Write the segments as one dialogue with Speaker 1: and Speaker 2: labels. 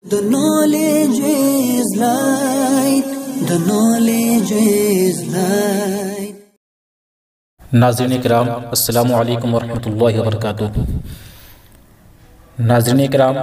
Speaker 1: The knowledge is light. The knowledge is light.
Speaker 2: ناظرین اکرام السلام علیکم ورحمۃ اللہ وبرکاتہ۔ ناظرین اکرام،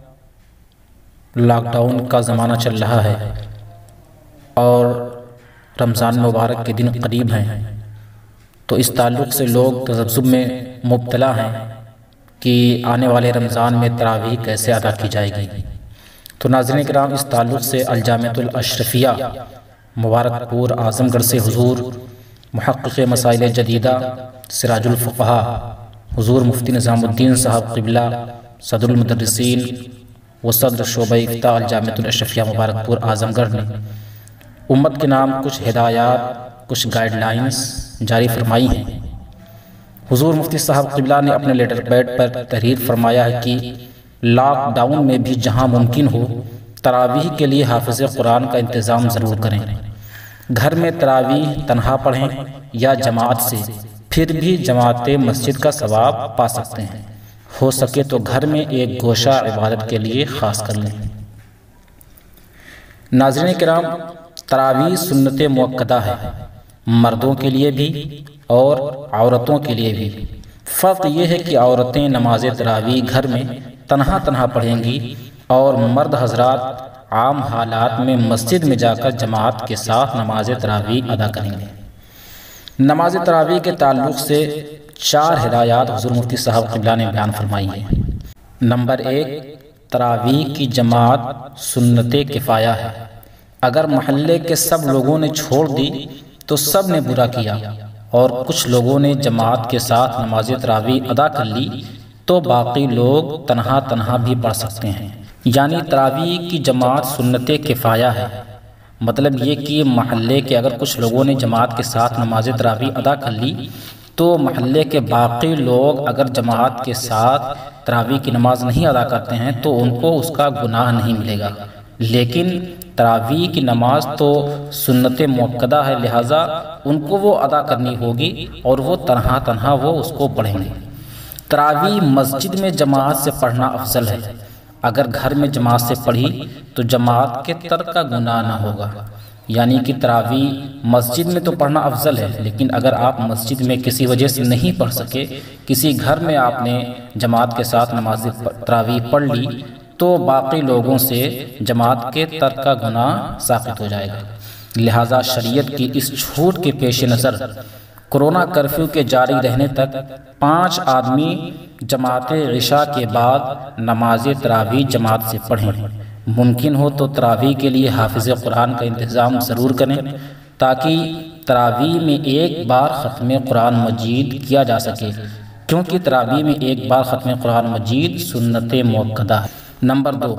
Speaker 2: لاک ڈاؤن کا زمانہ چل رہا ہے اور رمضان مبارک کے دن قریب ہیں، تو اس تعلق سے لوگ تذبذب میں مبتلا ہیں کہ آنے والے رمضان میں تراویح کیسے ادا کی جائے گی۔ تو ناظرین اکرام، اس تعلق سے الجامعۃ الاشرفیہ مبارک پور اعظم گڑھ سے حضور محقق مسائل جدیدہ سراج الفقہا حضور مفتی نظام الدین صاحب قبلہ صدر المدرسین و صدر شعبہ افتاء الجامعۃ الاشرفیہ مبارک پور اعظم گڑھ نے امت کے نام کچھ ہدایات، کچھ گائیڈ لائنز جاری فرمائی ہیں۔ حضور مفتی صاحب قبلہ نے اپنے لیٹر پیڈ پر تحریر فرمایا ہے کہ لاک ڈاؤن میں بھی جہاں ممکن ہو تراویح کے لیے حافظ قرآن کا انتظام ضرور کریں۔ گھر میں تراویح تنہا پڑھیں یا جماعت سے، پھر بھی جماعت مسجد کا ثواب پا سکتے ہیں۔ ہو سکے تو گھر میں ایک گوشہ عبادت کے لیے خاص کر لیں۔ ناظرین کرام، تراویح سنت مؤکدہ ہے، مردوں کے لیے بھی اور عورتوں کے لیے بھی۔ فرق یہ ہے کہ عورتیں نماز تراویح گھر میں تنہا پڑھیں گی اور مرد حضرات عام حالات میں مسجد میں جا کر جماعت کے ساتھ نماز تراویح ادا کریں گے۔ نماز تراویح کے تعلق سے 4 ہدایات حضور مفتی صاحب قبلہ نے بیان فرمائی ہیں۔ نمبر 1، تراویح کی جماعت سنت کفایہ ہے۔ اگر محلے کے سب لوگوں نے چھوڑ دی تو سب نے برا کیا، اور کچھ لوگوں نے جماعت کے ساتھ نماز تراویح ادا کر لی تو باقی لوگ تنہا بھی پڑھ سکتے ہیں۔ یعنی تراویح کی جماعت سنت کفایہ ہے، مطلب یہ کہ محلے کے اگر کچھ لوگوں نے جماعت کے ساتھ نماز تراویح ادا کر لی تو محلے کے باقی لوگ اگر جماعت کے ساتھ تراویح کی نماز نہیں ادا کرتے ہیں تو ان کو اس کا گناہ نہیں ملے گا، لیکن تراویح کی نماز تو سنت مؤکدہ ہے، لہٰذا ان کو وہ ادا کرنی ہوگی اور وہ تنہا وہ اس کو پڑھیں گے۔ تراویح مسجد میں جماعت سے پڑھنا افضل ہے۔ اگر گھر میں جماعت سے پڑھی تو جماعت کے ترک کا گناہ نہ ہوگا، یعنی کہ تراویح مسجد میں تو پڑھنا افضل ہے، لیکن اگر آپ مسجد میں کسی وجہ سے نہیں پڑھ سکے، کسی گھر میں آپ نے جماعت کے ساتھ نماز تراویح پڑھ لی تو باقی لوگوں سے جماعت کے ترک کا گناہ ساقط ہو جائے گا۔ لہٰذا شریعت کی اس چھوٹ کے پیش نظر کورونا کرفیو کے جاری رہنے تک 5 آدمی جماعت عشاء کے بعد نماز تراویح جماعت سے پڑھیں۔ ممکن ہو تو تراویح کے لیے حافظ قرآن کا انتظام ضرور کریں تاکہ تراویح میں ایک بار ختم قرآن مجید کیا جا سکے، کیونکہ تراویح میں ایک بار ختم قرآن مجید سنت مؤکدہ ہے۔ نمبر 2،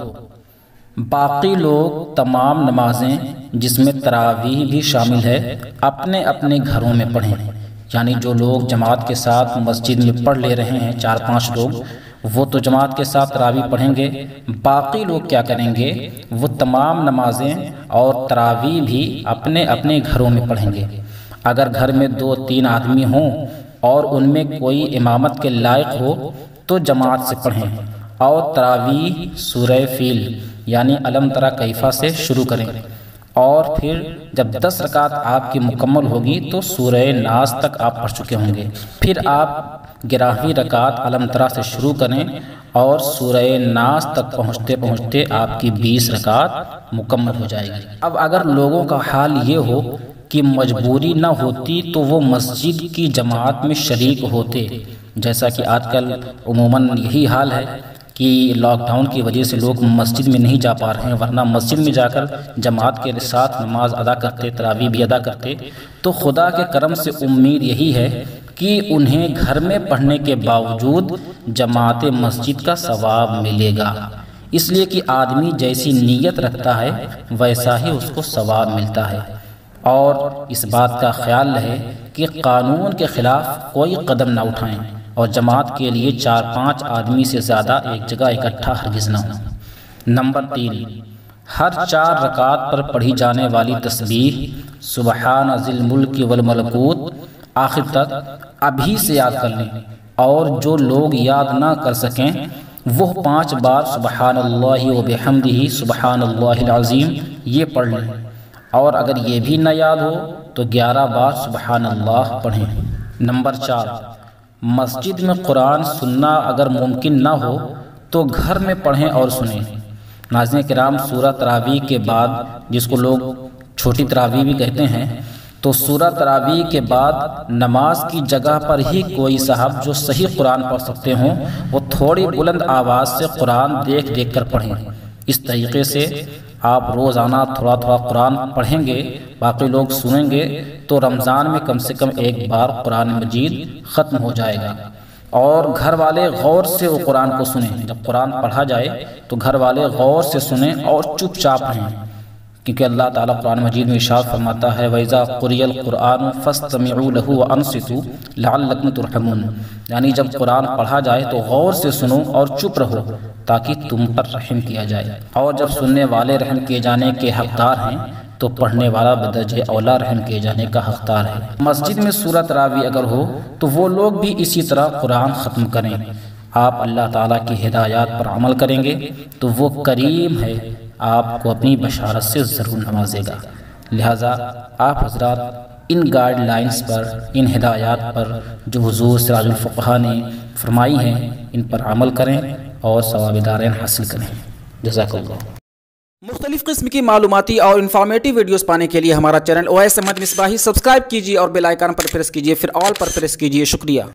Speaker 2: باقی لوگ تمام نمازیں جس میں تراویح بھی شامل ہے اپنے اپنے گھروں میں پڑھیں۔ یعنی جو لوگ جماعت کے ساتھ مسجد میں پڑھ لے رہے ہیں 4-5 لوگ، وہ تو جماعت کے ساتھ تراویح پڑھیں گے، باقی لوگ کیا کریں گے، وہ تمام نمازیں اور تراویح بھی اپنے اپنے گھروں میں پڑھیں گے۔ اگر گھر میں 2-3 آدمی ہوں اور ان میں کوئی امامت کے لائق ہو تو جماعت سے پڑھیں اور تراویح سورہ فیل یعنی الم تری کیف سے شروع کریں، اور پھر جب 10 رکعت آپ کی مکمل ہوگی تو سورہ ناس تک آپ پڑھ چکے ہوں گے، پھر آپ 11ویں رکعت الم تری سے شروع کریں اور سورہ ناس تک پہنچتے آپ کی 20 رکعت مکمل ہو جائے گی۔ اب اگر لوگوں کا حال یہ ہو کہ مجبوری نہ ہوتی تو وہ مسجد کی جماعت میں شریک ہوتے، جیسا کہ آج کل عموماً یہی حال ہے کہ لاک ڈاؤن کی وجہ سے لوگ مسجد میں نہیں جا پا رہے ہیں، ورنہ مسجد میں جا کر جماعت کے ساتھ نماز ادا کرتے، تراویح بھی ادا کرتے، تو خدا کے کرم سے امید یہی ہے کہ انہیں گھر میں پڑھنے کے باوجود جماعت مسجد کا ثواب ملے گا، اس لیے کہ آدمی جیسی نیت رکھتا ہے ویسا ہی اس کو ثواب ملتا ہے۔ اور اس بات کا خیال رہے کہ قانون کے خلاف کوئی قدم نہ اٹھائیں اور جماعت کے لیے 4-5 آدمی سے زیادہ ایک جگہ اکٹھا ہرگز نہ ہو۔ نمبر 3، ہر 4 رکعت پر پڑھی جانے والی تسبیح سبحان ذی الملک والملکوت آخر تک ابھی سے یاد کر لیں، اور جو لوگ یاد نہ کر سکیں وہ 5 بار سبحان اللہ و بحمدہ سبحان اللہ العظیم یہ پڑھ لیں، اور اگر یہ بھی نہ یاد ہو تو 11 بار سبحان اللہ پڑھیں۔ نمبر 4، مسجد میں قرآن سننا اگر ممکن نہ ہو تو گھر میں پڑھیں اور سنیں۔ ناظرین کرام، سورہ تراویح کے بعد، جس کو لوگ چھوٹی تراویح بھی کہتے ہیں، تو سورہ تراویح کے بعد نماز کی جگہ پر ہی کوئی صاحب جو صحیح قرآن پڑھ سکتے ہوں وہ تھوڑی بلند آواز سے قرآن دیکھ دیکھ کر پڑھیں۔ اس طریقے سے آپ روزانہ تھوڑا تھوڑا قرآن پڑھیں گے، باقی لوگ سنیں گے، تو رمضان میں کم سے کم ایک بار قرآن مجید ختم ہو جائے گا۔ اور گھر والے غور سے وہ قرآن کو سنیں۔ جب قرآن پڑھا جائے تو گھر والے غور سے سنیں اور چپ چاپ رہیں، کیونکہ اللہ تعالیٰ قرآن مجید میں ارشاد فرماتا ہے وَإِذَا قُرِئَ الْقُرْآنُ فَاسْتَمِعُوا لَهُ وَأَنصِتُوا لَعَلَّكُمْ تُرْحَمُونَ، یعنی جب قرآن پڑھا جائے تو غور سے سنو اور چپ رہو تاکہ تم پر رحم کیا جائے۔ اور جب سننے والے رحم کیے جانے کے حقدار ہیں تو پڑھنے والا بدرجہ اولا رحم کیے جانے کا حقدار ہے۔ مسجد میں سورہ تراویح اگر ہو تو وہ لوگ بھی اسی طرح قرآن ختم کریں۔ آپ اللہ تعالیٰ کی ہدایات پر عمل کریں گے تو وہ کریم ہے، آپ کو اپنی بشارت سے ضرور نوازے گا۔ لہٰذا آپ حضرات ان گائیڈ لائنز پر، ان ہدایات پر جو حضور سراج الفقہا نے فرمائی ہیں، ان پر عمل کریں اور ثواب دارین حاصل کریں۔ جزاک اللہ۔
Speaker 3: مختلف قسم کی معلوماتی اور انفارمیٹی ویڈیوز پانے کے لیے ہمارا چینل اویس احمد مصباحی سبسکرائب کیجیے اور بیل آئیکن پر پریس کیجیے، پھر آل پر پریس کیجیے۔ شکریہ۔